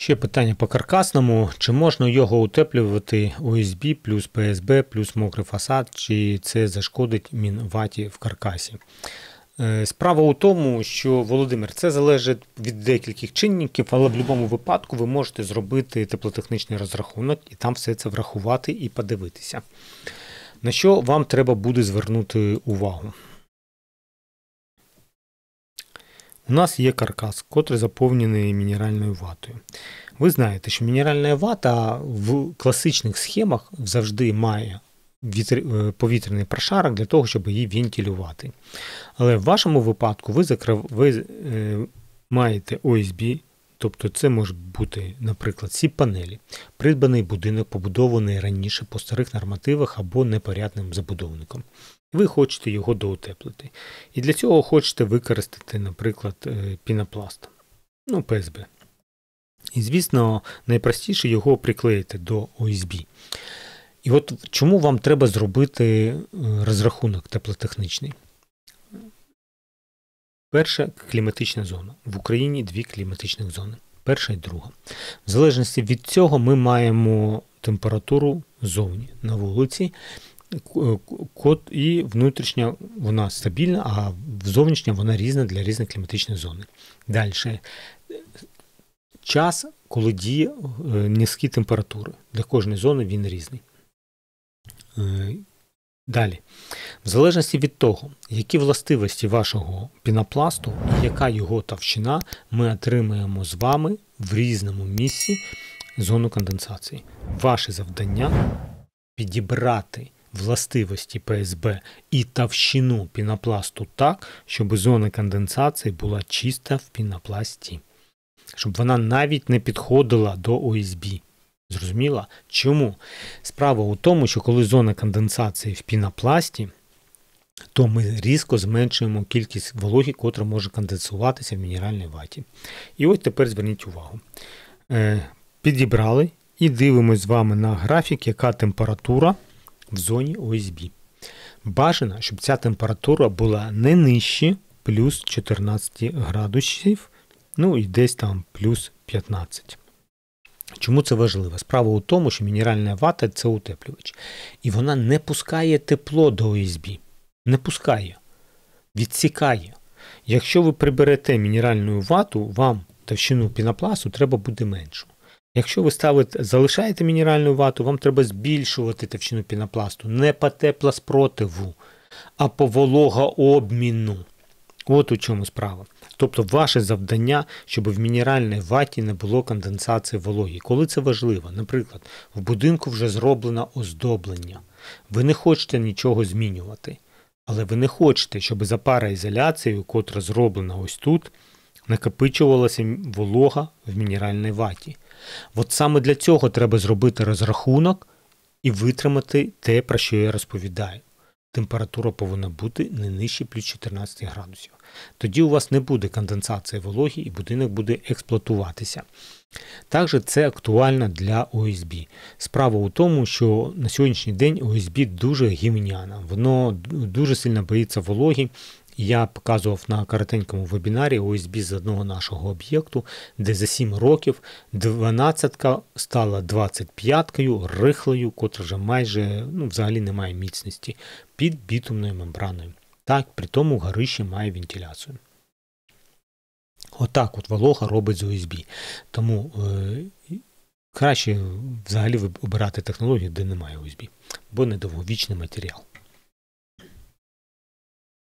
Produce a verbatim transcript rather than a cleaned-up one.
Ще питання по каркасному. Чи можна його утеплювати о ес бі плюс пе ес бе плюс мокрий фасад, чи це зашкодить мінваті в каркасі? Справа у тому, що, Володимир, це залежить від декількох чинників, але в будь-якому випадку ви можете зробити теплотехнічний розрахунок і там все це врахувати і подивитися. На що вам треба буде звернути увагу? У нас є каркас, котрий заповнений мінеральною ватою. Ви знаєте, що мінеральна вата в класичних схемах завжди має повітряний прошарок для того, щоб її вентилювати. Але в вашому випадку ви, закрив... ви е, маєте о ес бі, тобто це може бути, наприклад, сіп-панелі, придбаний будинок, побудований раніше по старих нормативах або непорядним забудовником. Ви хочете його доутеплити. І для цього хочете використати, наприклад, пінопласт, ну, пе ес бе. І, звісно, найпростіше його приклеїти до о ес бі. І от чому вам треба зробити розрахунок теплотехнічний? Перша кліматична зона. В Україні дві кліматичних зони. Перша і друга. В залежності від цього ми маємо температуру зовні на вулиці, і внутрішня вона стабільна, а зовнішня вона різна для різних кліматичних зон. Далі. Час, коли діє низькі температури. Для кожної зони він різний. Далі. В залежності від того, які властивості вашого пінопласту і яка його товщина, ми отримаємо з вами в різному місці зону конденсації. Ваше завдання – підібрати властивості пе ес бе і товщину пінопласту так, щоб зона конденсації була чиста в пінопласті. Щоб вона навіть не підходила до о ес бі. Зрозуміло? Чому? Справа у тому, що коли зона конденсації в пінопласті, то ми різко зменшуємо кількість вологи, котра може конденсуватися в мінеральній ваті. І ось тепер зверніть увагу. Е, підібрали і дивимося з вами на графік, яка температура в зоні о ес бі. Бажано, щоб ця температура була не нижче плюс чотирнадцять градусів, ну і десь там плюс п'ятнадцять. Чому це важливо? Справа у тому, що мінеральна вата – це утеплювач. І вона не пускає тепло до о ес бі. Не пускає. Відсікає. Якщо ви приберете мінеральну вату, вам товщину пінопласту треба буде меншу. Якщо ви ставите, залишаєте мінеральну вату, вам треба збільшувати товщину пінопласту. Не по теплоспротиву, а по вологообміну. От у чому справа. Тобто ваше завдання, щоб в мінеральній ваті не було конденсації вологи. Коли це важливо? Наприклад, в будинку вже зроблено оздоблення. Ви не хочете нічого змінювати. Але ви не хочете, щоб за пароізоляцією, котра зроблена ось тут, накопичувалася волога в мінеральній ваті. От саме для цього треба зробити розрахунок і витримати те, про що я розповідаю. Температура повинна бути не нижче плюс чотирнадцять градусів. Тоді у вас не буде конденсації вологи і будинок буде експлуатуватися. Також це актуально для о ес бі. Справа у тому, що на сьогоднішній день о ес бі дуже гімняне. Воно дуже сильно боїться вологи. Я показував на коротенькому вебінарі о ес бі з одного нашого об'єкту, де за сім років дванадцятка стала двадцять п'яткою, рихлою, котра вже майже, ну, взагалі не має міцності, під бітумною мембраною. Так, при тому горище має вентиляцію. Отак от волога робить з о ес бі. Тому е, краще взагалі обирати технологію, де немає о ес бі, бо недовговічний матеріал.